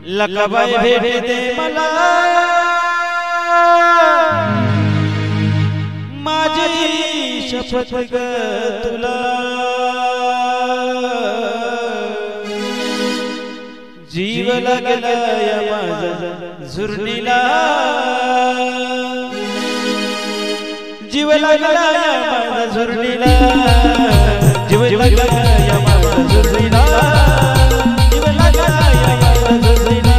लकाबाई भेटते मला माझी शपथ ग तुला जीव लागला या माझा झुरणीला जीव लागला या माझा झुरणीला जीव लागला या माझा झुरणीला जीव लागला या माझा झुरणीला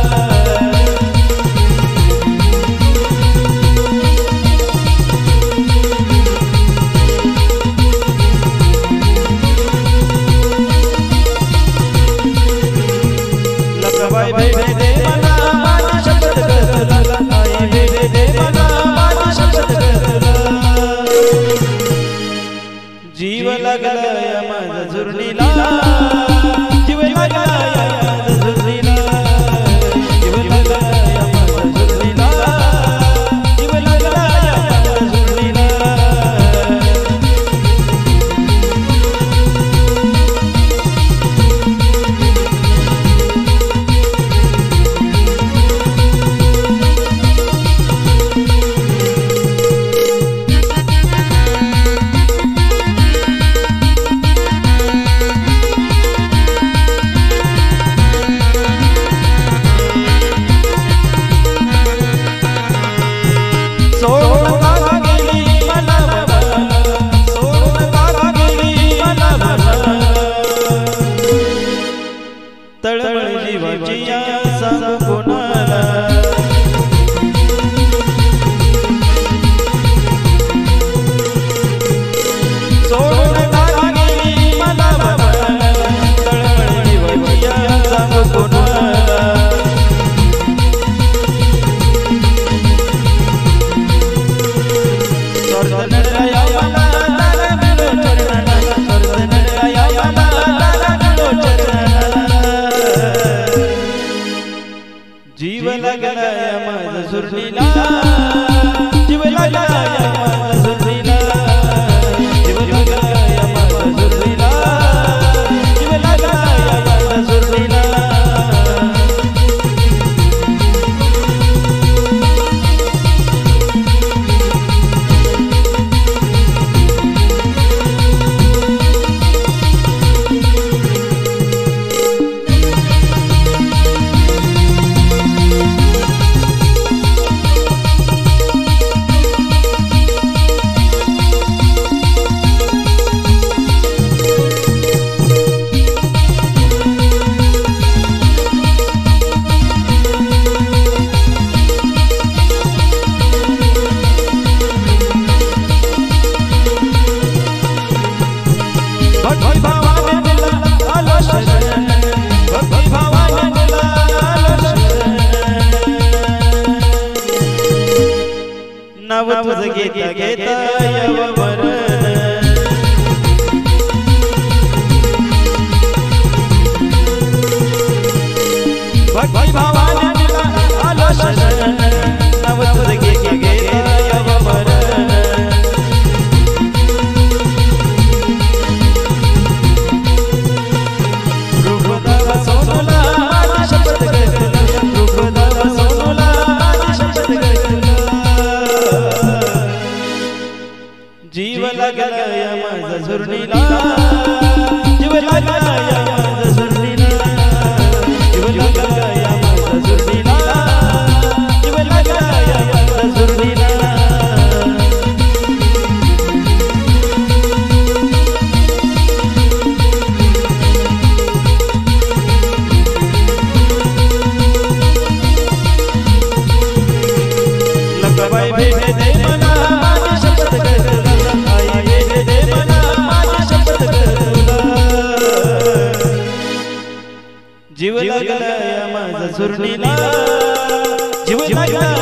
लकाबाई भेटते मला माझी शपथ ग तुला आई भेटते मला माझी शपथ ग तुला जीव लागला या माझा झुरणीला जीव लागला या माझा झुरणीला जीव लागला या माझा झुरणीला जीव लागला या माझा झुरणीला तळमळ जीवाची या सांगू कोणाला सोडून का गेली मला बाबा तळमळ जीवाची या सांगू कोणाला स्वर्ग नरया मला तारा मिळो चरणाला स्वर्ग नरया मला तारा मिळो चरणाला जीव लागला या माझा झुरणीला जीव लागला या माझा झुरणीला जीव लागला या माझा झुरणीला जीव लागला या माझा झुरणीला नाव तुझं घेता घेता यववरण भक्ती भावाने दिला आलो शरण नाव तुझं घेता घेता यववरण रूपदाव सोनूला माझी शपथ ग तुला रूपदाव सोनूला माझी शपथ ग तुला जीव लागला या माझा झुरणीला जीव लागला या माझा झुरणीला जीव लागला या माझा झुरणीला जीव लागला या माझा झुरणीला लकाबाई भेटते मला माझी शपथ ग तुला आई भेटते मला माझी शपथ ग तुला जीव लागला या माझा झुरणीला जीव लागला